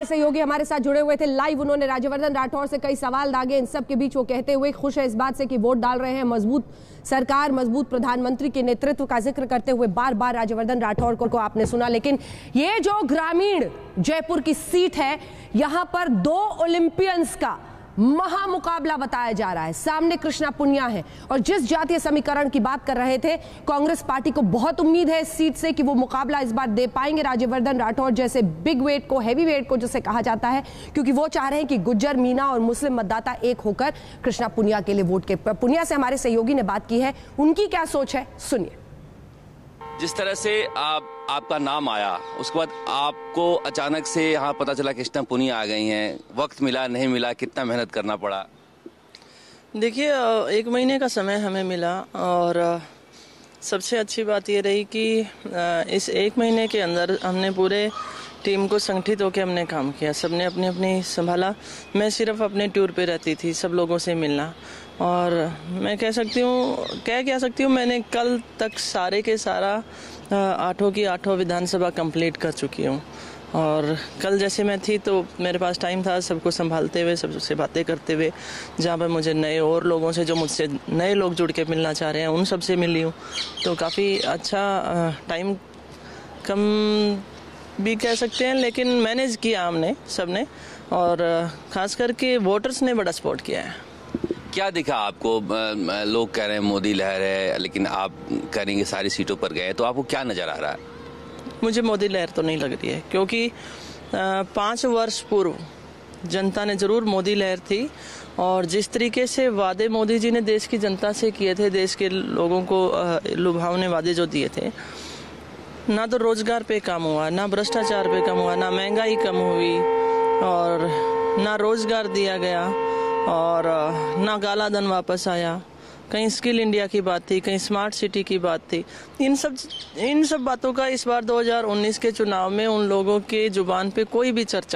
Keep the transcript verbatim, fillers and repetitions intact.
सहयोगी हमारे साथ जुड़े हुए थे लाइव। उन्होंने राज्यवर्धन राठौर से कई सवाल दागे। इन सब के बीच वो कहते हुए खुश है इस बात से कि वोट डाल रहे हैं मजबूत सरकार, मजबूत प्रधानमंत्री के नेतृत्व का जिक्र करते हुए बार बार राज्यवर्धन राठौर को आपने सुना। लेकिन ये जो ग्रामीण जयपुर की सीट है, यहां पर दो ओलंपियंस का महामुकाबला बताया जा रहा है। सामने कृष्णा पुनिया है और जिस जातीय समीकरण की बात कर रहे थे, कांग्रेस पार्टी को बहुत उम्मीद है इस सीट से कि वो मुकाबला इस बार दे पाएंगे राज्यवर्धन राठौर जैसे बिग वेट को, हैवी वेट को जिसे कहा जाता है, क्योंकि वो चाह रहे हैं कि गुज्जर, मीना और मुस्लिम मतदाता एक होकर कृष्णा पुनिया के लिए वोट के। पुनिया से हमारे सहयोगी ने बात की है, उनकी क्या सोच है सुनिए। जिस तरह से आप आपका नाम आया, उसके बाद आपको अचानक से यहाँ पता चला कृष्णा पुनिया आ गई हैं, वक्त मिला नहीं मिला, कितना मेहनत करना पड़ा? देखिए, एक महीने का समय हमें मिला और सबसे अच्छी बात ये रही कि इस एक महीने के अंदर हमने पूरे टीम को संगठित होकर हमने काम किया। सबने अपनी अपनी संभाला। मैं सिर्फ अपने टूर पे रहती थी, सब लोगों से मिलना। और मैं कह सकती हूँ कह क्या सकती हूँ मैंने कल तक सारे के सारा आठों की आठों विधानसभा कंप्लीट कर चुकी हूँ। और कल जैसे मैं थी तो मेरे पास टाइम था सबको संभालते हुए, सबसे बातें करते हुए, जहाँ पर मुझे नए और लोगों से, जो मुझसे नए लोग जुड़ के मिलना चाह रहे हैं, उन सबसे मिली हूँ। तो काफ़ी अच्छा टाइम कम भी कह सकते हैं, लेकिन मैनेज किया हमने सबने, और ख़ास करके वोटर्स ने बड़ा सपोर्ट किया है। क्या दिखा आपको? लोग कह रहे हैं मोदी लहर है, लेकिन आप करेंगे सारी सीटों पर गए, तो आपको क्या नजर आ रहा है? मुझे मोदी लहर तो नहीं लग रही है, क्योंकि पाँच वर्ष पूर्व जनता ने जरूर मोदी लहर थी, और जिस तरीके से वादे मोदी जी ने देश की जनता से किए थे, देश के लोगों को लुभावने वादे जो दिए थे, ना तो रोजगार पे कम हुआ, ना भ्रष्टाचार पे कम हुआ, ना महंगाई कम हुई, और ना रोजगार दिया गया, और ना काला धन वापस आया। कहीं स्किल इंडिया की बात थी, कहीं स्मार्ट सिटी की बात थी। इन सब इन सब बातों का इस बार दो हज़ार उन्नीस के चुनाव में उन लोगों के जुबान पे कोई भी चर्चा